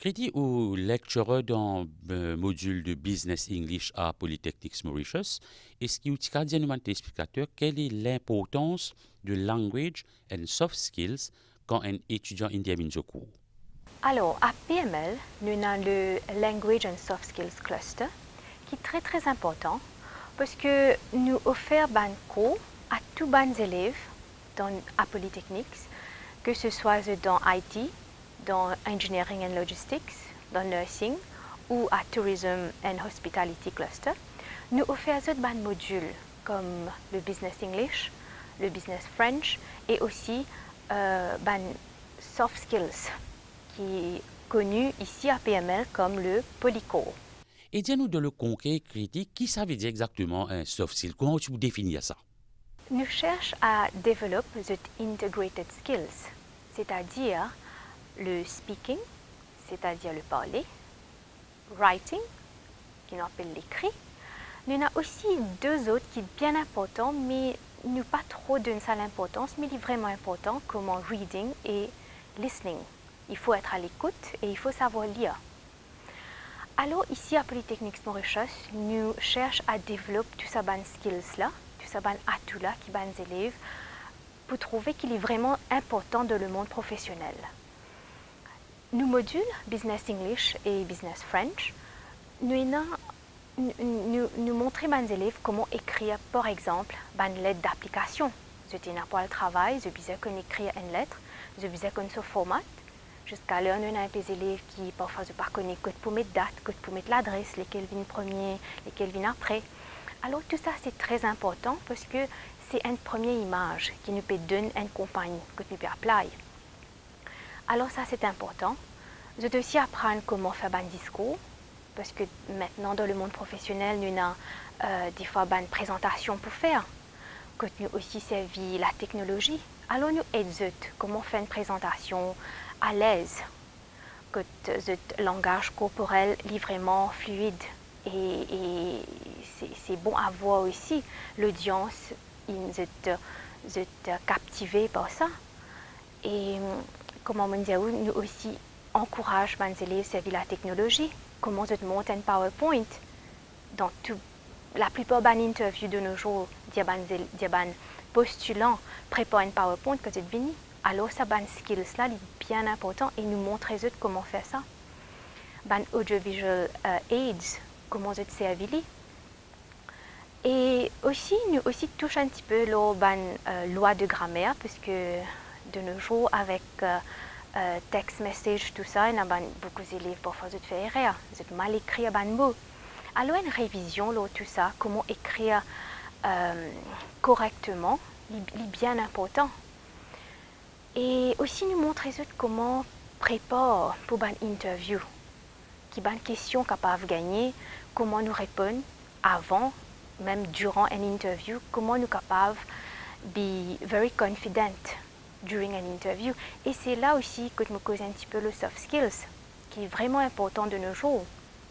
Crédit ou lecturer dans le module de Business English à Polytechnics Mauritius, est-ce qu'il y a un explicateur quelle est l'importance de language and soft skills quand un étudiant intervient au cours? Alors, à PML, nous avons le Language and Soft Skills Cluster qui est très très important parce que nous offrons un cours à tous les élèves à Polytechnics, que ce soit dans IT, dans Engineering and Logistics, dans Nursing ou à Tourism and Hospitality Cluster. Nous offrons des modules comme le Business English, le Business French et aussi Soft Skills qui est connu ici à PML comme le Polycours. Et dis-nous de le concret critique, qui ça veut dire exactement un soft skill? Comment tu définis ça? Nous cherchons à développer des integrated skills, c'est-à-dire le speaking, c'est-à-dire le parler, writing, qui nous appelle l'écrit. Nous avons aussi deux autres qui sont bien importants, mais nous pas trop d'une seule importance, mais ils sont vraiment importants, comme reading et listening. Il faut être à l'écoute et il faut savoir lire. Alors ici à Polytechnics Mauritius, nous cherchons à développer tous ces skills-là, tous ces atouts-là qui sont les élèves, pour trouver qu'il est vraiment important dans le monde professionnel. Nos modules, Business English et Business French, nous montrons aux élèves comment écrire, par exemple, une lettre d'application. Je n'ai pas le travail, je besoin qu'on écrire une lettre, je besoin qu'on se formate. Jusqu'à l'heure, nous avons des élèves qui parfois ne connaissent pas que pour mettre date, que pour mettre l'adresse, lesquels viennent premier, lesquels viennent après. Alors tout ça c'est très important parce que c'est une première image qui nous peut donner une compagnie que nous peut appeler. Alors ça c'est important. Je dois aussi apprendre comment faire un discours parce que maintenant dans le monde professionnel, nous avons des fois une présentation pour faire. Que nous aussi servi la technologie. Alors nous aidons comment faire une présentation à l'aise, que le langage corporel est vraiment fluide et c'est bon à voir aussi. L'audience est captivée par ça. Et comment on dit, nous aussi encourageons les élèves à servir la technologie. Comment je monte un PowerPoint dans la plupart des interviews de nos jours, des postulants préparent un PowerPoint que c'est fini. Alors, ça, ces skills-là, est bien important et nous montrer comment faire ça. Les audiovisual aids, comment se servir. Et aussi, nous aussi touchons un petit peu la loi de grammaire, parce que de nos jours, avec text message, tout ça, il y a beaucoup d'élèves parfois qui font erreur, ils mal écrire un mot. Alors, une révision, tout ça, comment écrire correctement, est bien important. Et aussi nous montrer comment préparer pour une interview, qui est une question capable de gagner, comment nous répondre avant, même durant une interview, comment nous capables de be very confident during an interview. Et c'est là aussi que nous cause un petit peu le soft skills, qui est vraiment important de nos jours.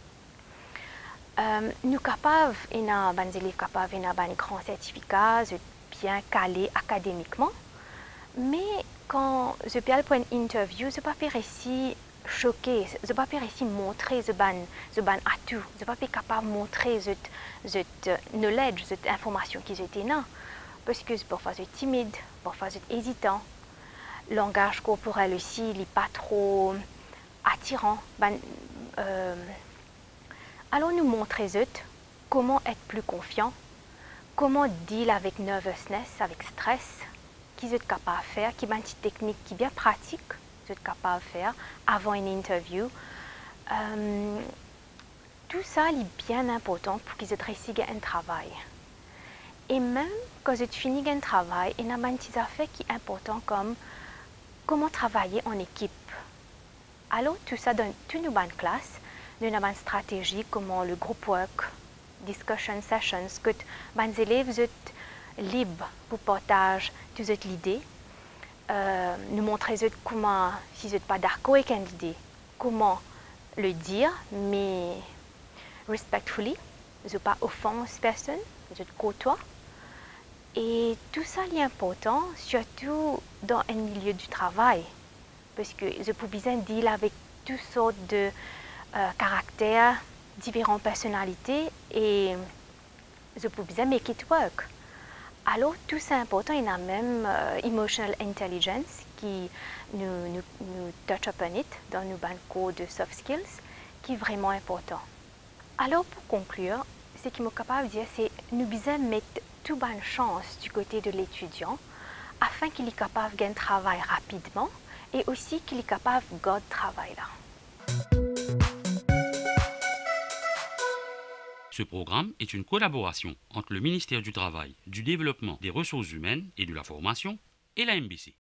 Nous capables, il y a des élèves capables, il y a un grand certificat, bien calé académiquement, mais quand je parle pour une interview, je ne peux pas réussir choquer, je ne peux pas réussir montrer ce ban atout, je ne peux pas capable de montrer cette knowledge, cette information qui était là, parce que parfois je suis timide, parfois je suis hésitant. Le langage corporel aussi, il n'est pas trop attirant. Alors nous montrer comment être plus confiant, comment deal avec nervousness, avec stress, qui vous êtes capable de faire, qui est une petite technique qui est bien pratique, vous êtes capable de faire avant une interview. Tout ça est bien important pour qu'ils aient réussi un travail. Et même quand vous fini un travail, il y a une petite affaire qui est importante comme comment travailler en équipe. Alors tout ça dans toute une bonne classe, nous avons une stratégie comment le group work, discussion sessions, que les élèves sont libres pour partager toutes les idées. Nous montrer comment, si vous n'êtes pas d'accord avec une idée, comment le dire, mais respectfully, vous n'êtes pas offense personne, vous êtes courtois. Et tout ça est important, surtout dans un milieu du travail, parce que vous pouvez bien deal avec toutes sortes de caractères, différentes personnalités et je peux bien make it work. Alors, tout c'est important, il y a même emotional intelligence qui nous touch upon it dans nos cours de soft skills, qui est vraiment important. Alors, pour conclure, ce qui est capable de dire, c'est nous devons mettre toute bonne chance du côté de l'étudiant afin qu'il est capable de gagner travail rapidement et aussi qu'il est capable de garder le travail là. Ce programme est une collaboration entre le ministère du Travail, du Développement des Ressources humaines et de la Formation et la MBC.